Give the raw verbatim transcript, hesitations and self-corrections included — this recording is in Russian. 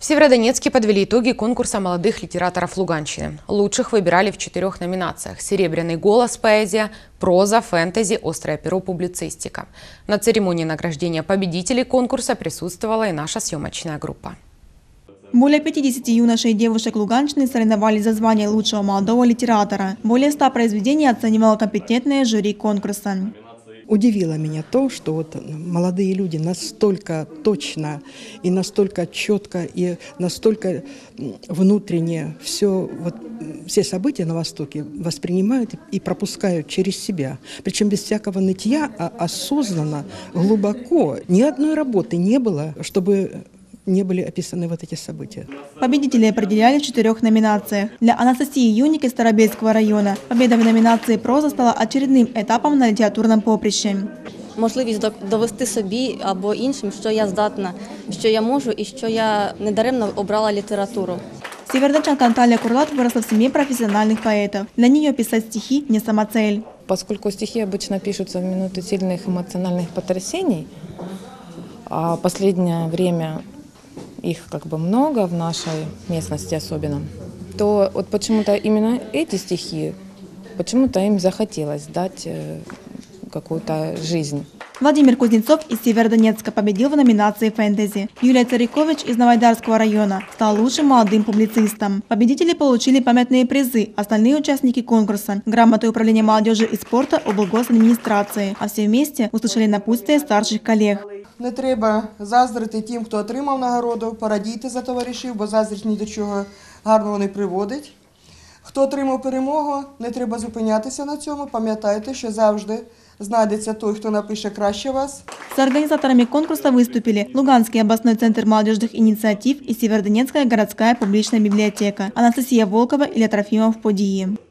Северодонецке подвели итоги конкурса молодых литераторов Луганщины. Лучших выбирали в четырех номинациях: «Серебряный голос», поэзия, проза, фэнтези, острое перо, публицистика. На церемонии награждения победителей конкурса присутствовала и наша съемочная группа. Более пятидесяти юношей и девушек Луганщины соревновались за звание лучшего молодого литератора. Более ста произведений оценивало компетентное жюри конкурса. Удивило меня то, что вот молодые люди настолько точно и настолько четко и настолько внутренне все, вот, все события на Востоке воспринимают и пропускают через себя. Причем без всякого нытья, а осознанно, глубоко. Ни одной работы не было, чтобы не были описаны вот эти события. Победителей определяли в четырех номинациях. Для Анастасии Юник из Старобельского района победа в номинации «Проза» стала очередным этапом на літературному поприщі. Можливість довести собі або іншим, що я здатна, що я можу і що я недаремно обрала літературу. Северодончанка Наталья Курлат выросла в семье профессиональных поэтов. Для нее писать стихи не самоцель. Поскольку стихи обычно пишутся в минуты сильных эмоциональных потрясений, а последнее время их как бы много в нашей местности особенно, то вот почему-то именно эти стихи, почему-то им захотелось дать какую-то жизнь. Владимир Кузнецов из Северодонецка победил в номинации «Фэнтези». Юлия Царикович из Новоайдарского района стал лучшим молодым публицистом. Победители получили памятные призы, остальные участники конкурса – грамоты управления молодежи и спорта облгосадминистрации, а все вместе услышали напутствие старших коллег. Не треба заздрити тим, хто отримав нагороду, порадійте за товаришів, бо заздрість ні до чого гарного не приводить. Хто отримав перемогу, не треба зупинятися на цьому, пам'ятайте, що завжди знайдеться той, хто напише краще вас. С организаторами конкурса выступили Луганский областной центр молодежных инициатив и Северодонецкая городская публичная библиотека. Анастасия Волкова, Илья Трофимов, Події.